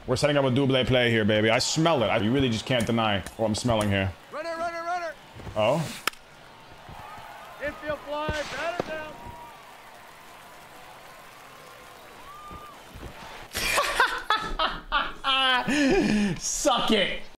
We're setting up a double play here, baby. I smell it. You really just can't deny what I'm smelling here. Runner, runner, runner. Oh. Infield fly, batter down. Suck it.